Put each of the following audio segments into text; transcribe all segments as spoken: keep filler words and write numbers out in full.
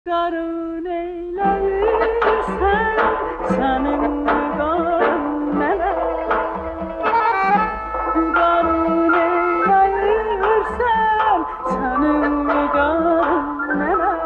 Qarın eyləmirsən, sənin qarın nələr? Qarın eyləmirsən, sənin qarın nələr?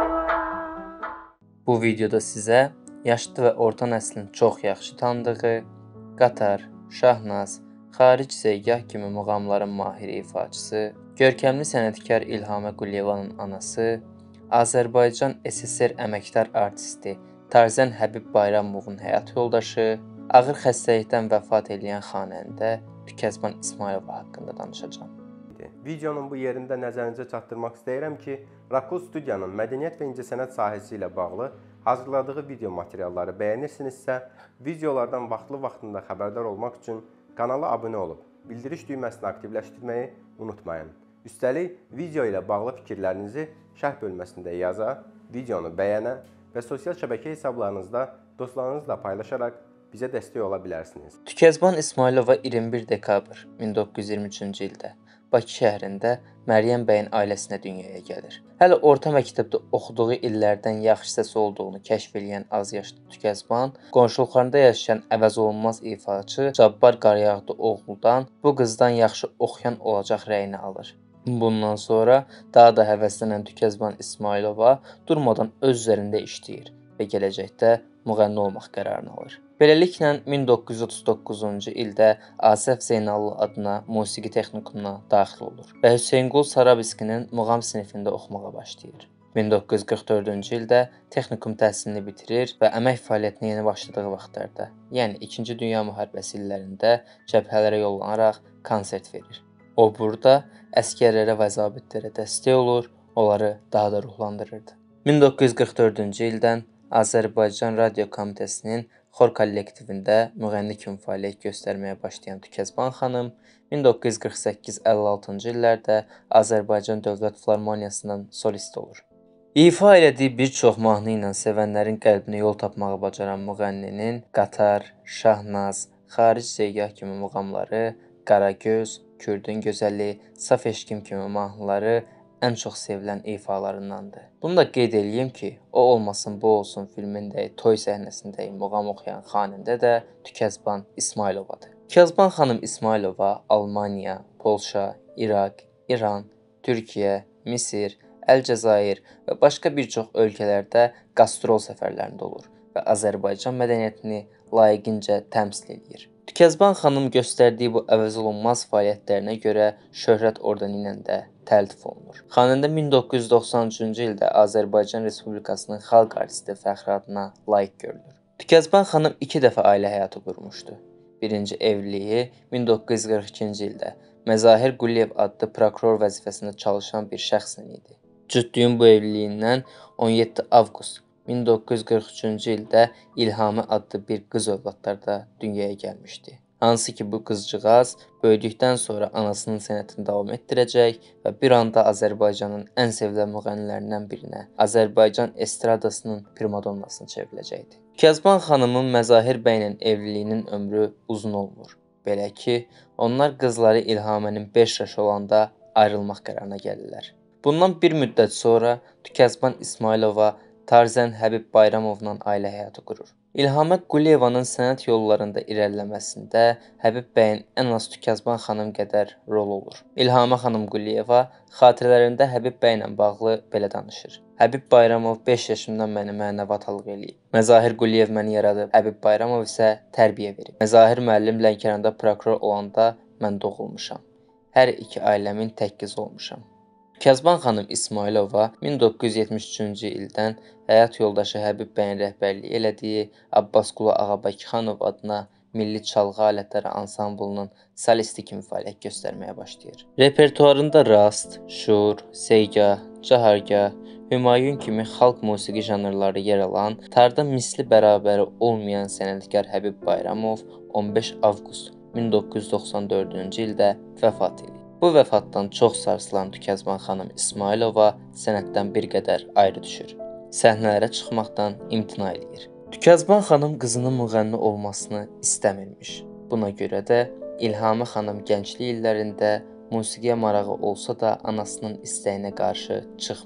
Bu videoda sizə yaşlı və orta nəslin çox yaxşı tanıdığı Qatar, Şahnaz, Xaric Zeygah kimi muğamların mahiri ifaçısı, görkəmli sənətkar İlhamə Quliyevanın anası, Azərbaycan S S R əməkdar artisti Tarzən Həbib Bayramovun həyat yoldaşı, ağır xəstəlikdən vəfat edən xanəndə Tükyazban İsmayılova haqqında danışacağam. Videonun bu yerində nəzərinizə çatdırmaq istəyirəm ki, Rakul Studiyanın mədəniyyət və incəsənət sahəsi ilə bağlı hazırladığı video materialları bəyənirsinizsə, videolardan vaxtlı-vaxtında xəbərdar olmaq üçün kanala abunə olub, bildiriş düyməsini aktivləşdirməyi unutmayın. Üstəlik, video ilə bağlı fikirlərinizi şərh bölməsində yaza, videonu bəyənə və sosial şəbəkə hesablarınızda dostlarınızla paylaşaraq bizə dəstək ola bilərsiniz. Tükyazban İsmayılova iyirmi bir dekabr min doqquz yüz iyirmi üçüncü ildə Bakı şəhərində Məryəm bəyin ailəsinə dünyaya gəlir. Hələ orta məktəbdə oxuduğu illərdən yaxşı səsi olduğunu kəşf edən az yaşlı Tükyazban, qonşuluqlarında yaşayan əvəzolunmaz ifaçı Cabbar Qarayağdı oğludan bu qızdan yaxşı oxuyan olacaq rəyini alır. Bundan sonra daha da həvəslənən Tükyazban İsmayılova durmadan öz üzərində işləyir və gələcəkdə müğənni olmaq qərarını alır. Beləliklə min doqquz yüz otuz doqquzuncu ildə Asəf Zeynallı adına musiqi texnikumuna daxil olur və Hüseynqulu Sarabskinin muğam sinifində oxumağa başlayır. min doqquz yüz qırx dördüncü ildə texnikum təhsilini bitirir və əmək fəaliyyətinə yeni başladığı vaxtlarda, yəni İkinci Dünya müharibəsi illərində cəbhələrə yollanaraq konsert verir. O burada əsgərlərə və zabitlərə dəstək olur, onları daha da ruhlandırırdı. min doqquz yüz qırx dördüncü ildən Azərbaycan Radio Komitəsinin xor kollektivində müğənni kimi fəaliyyət göstərməyə başlayan Tükyazban xanım min doqquz yüz qırx səkkiz əlli altıncı illərdə Azərbaycan Dövlət Filarmoniyasından solist olur. İfa elədiyi bir çox mahnı ilə sevənlərin qəlbinə yol tapmağı bacaran müğənninin Qatar, Şahnaz, Xaric Zeygah kimi muğamları, Qaragöz, Kürdün Gözəli, Saf Eşqim kimi mahnıları ən çox sevilən ifalarındandır. Bunu da qeyd edeyim ki, O olmasın bu olsun filmində toy səhnəsində muğam oxuyan xanəndə də Tükyazban İsmayılovadır. Tükyazban xanım İsmayılova Almaniya, Polşa, İraq, İran, Türkiyə, Misir, Əlcəzair və başqa bir çox ölkələrdə qastrol səfərlərində olur və Azərbaycan mədəniyyətini layiqincə təmsil edir. Tükyazban xanım göstərdiyi bu əvəzolunmaz fəaliyyətlərinə görə şöhrət ordeni ilə də təltif olunur. Xanəndə min doqquz yüz doxsan üçüncü ildə Azərbaycan Respublikasının xalq artisti fəxri adına layiq görülür. Tükyazban xanım iki dəfə ailə həyatı qurmuşdu. Birinci evliliyi min doqquz yüz qırx ikinci ildə Məzahir Quliyev adlı prokuror vəzifəsində çalışan bir şəxslə idi. Cütlüyün bu evliliyindən on yeddi avqust min doqquz yüz qırx üçüncü ildə İlhamə adlı bir qız övladları da dünyaya gəlmişdi. Hansı ki bu qızcığaz böyüdükdən sonra anasının sənətini davam etdirəcək və bir anda Azərbaycanın ən sevilən müğənnilərindən birinə, Azərbaycan estradasının primadonnasına çevriləcəkdi. Tükyazban xanımın Məzahir bəylə evliliyinin ömrü uzun olmur. Belə ki, onlar qızları İlhamənin beş yaşı olanda ayrılmaq qərarına gəlirlər. Bundan bir müddət sonra Tükyazban İsmayılova Tarzən Həbib Bayramovla ailə həyatı qurur. İlhamə Quliyevanın sənət yollarında irəliləməsində Həbib bəyin ən az Tükyazban xanım qədər rol olur. İlhamə xanım Quliyeva xatirələrində Həbib bəylə bağlı belə danışır. Həbib Bayramov beş yaşımdan məni mənəvatlıq eləyib. Məzahir Quliyev məni yaradıb, Həbib Bayramov isə tərbiyə verib. Məzahir müəllim Lənkəranda prokuror olanda mən doğulmuşam. Hər iki ailəmin tək qızı olmuşam. Tükyazban xanım İsmayılova min doqquz yüz yetmiş üçüncü ildən həyat yoldaşı Həbib bəyin rəhbərliyi elədiyi Abbasqulu Ağabəkixanov adına Milli Çalğı Alətləri Ansamblının solisti kimi fəaliyyət göstərməyə başlayır. Repertuarında rast, şur, seygah, cahargah, Hümayun kimi xalq musiqi janrları yer alan, tarda misli bərabəri olmayan sənətkar Həbib Bayramov on beş avqust min doqquz yüz doxsan dördüncü ildə vəfat edir. Bu vəfatdan çox sarsılan Tükyazban xanım İsmayılova sənətdən bir qədər ayrı düşür. Səhnələrə çıxmaqdan imtina edir. Tükyazban xanım qızının müğənni olmasını istəmirmiş. Buna görə də İlhamə xanım gənclik illərində musiqiyə marağı olsa da anasının istəyinə qarşı çıxmır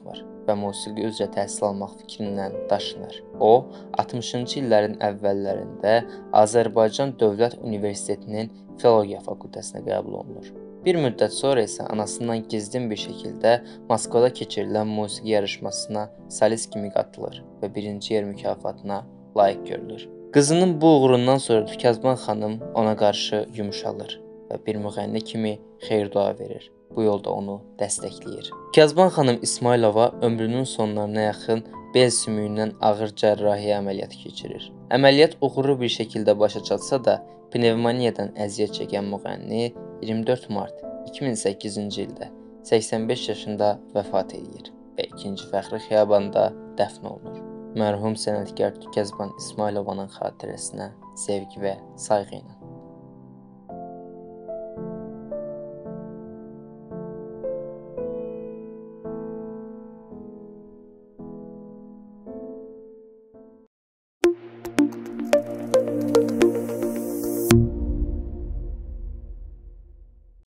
və musiqi üzrə təhsil almaq fikrindən daşınır. O, altmışıncı illərin əvvəllərində Azərbaycan Dövlət Universitetinin Filologiya fakültəsinə qəbul olunur. Bir müddət sonra isə anasından gizlin bir şəkildə Moskvada keçirilən musiqi yarışmasına solist kimi qatılır və birinci yer mükafatına layiq görülür. Qızının bu uğurundan sonra Tükyazban xanım ona qarşı yumşalır və bir müğənni kimi xeyir-dua verir. Bu yolda onu dəstəkləyir. Tükyazban xanım İsmayılova ömrünün sonlarına yaxın bel sümüyündən ağır cərrahiyyə əməliyyatı keçirir. Əməliyyat uğurlu bir şəkildə başa çatsa da, pnevmoniyadan əziyyət çəkən müğənni iyirmi dörd mart iki min səkkizinci ildə səksən beş yaşında vəfat edir və ikinci Fəxri Xiyabanda dəfn olunur. Mərhum sənətkar Tükyazban İsmayılovanın xatirəsinə sevgi və sayğı ilə.